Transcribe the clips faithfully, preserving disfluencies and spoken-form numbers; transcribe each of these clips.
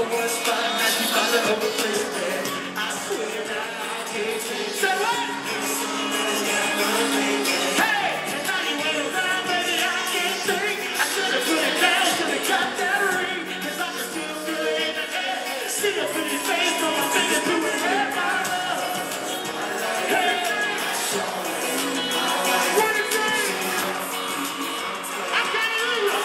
one spot, now she's about to overplay it. I swear that I can't change. Say what? Hey, and now you ain't around, baby, I can't think. I should've put it down, should've got that ring. Cause I can still feel it in the air. See a pretty face, throw my fingers through her hair, my love. Hey, what is it? I can't lose.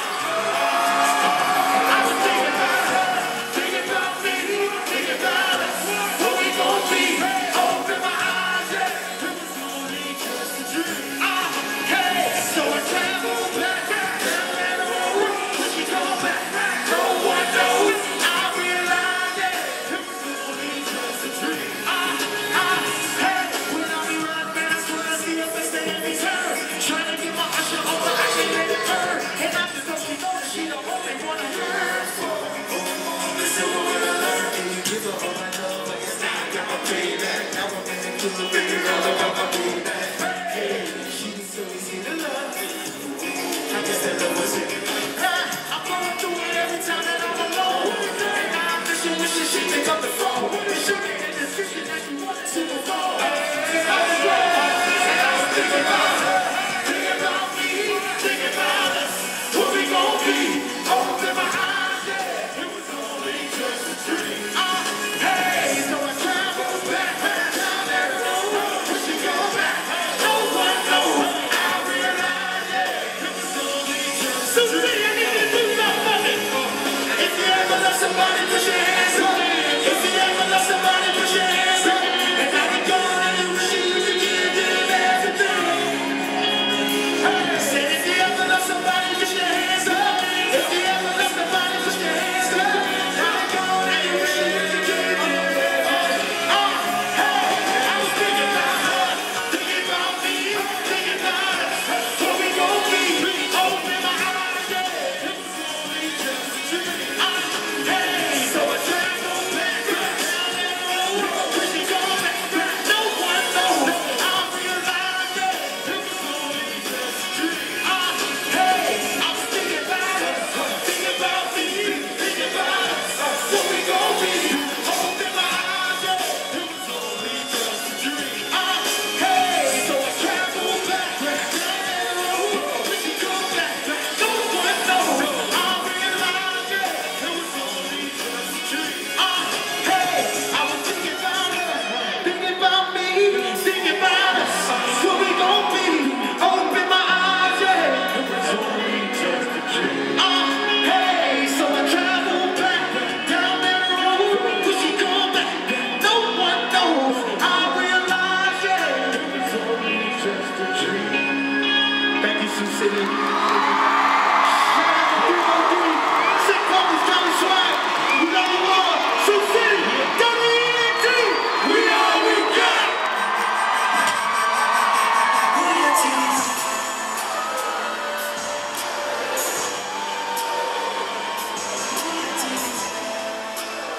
I was thinking about her, thinking about me, thinking about us. Who we gon' be? Open my eyes, yeah. It was only just a dream. Ah, hey, so I traveled back down that old road. When she come back, no one knows. I realized that it was only just a dream. Ah, ah, hey, when I be riding, man, I swear I see her face at every turn. Trying to get my usher on, but I can't let it burn. And I just know she knows that she the only one to learn for. Listen to what I learned. Can you give her all my love? I guess now I got my payback. Now I'm in the club, baby, all about my payback. Hey, she's so easy to love. I guess that love was it. I'm going through it every time that I'm alone. And now I'm wishing, wishing she pick up the phone. And she made a decision that she wanted to move on. And I was wrong. And I was thinking about her. Thinking about me. Thinking about us. Who we gon' be? Open my eyes, yeah. It was only just a dream. Ah, hey, so I traveled back down that road. When she come back, no one knows. I realized, yeah, it was only just a dream. I need to do something. If you ever love somebody, put your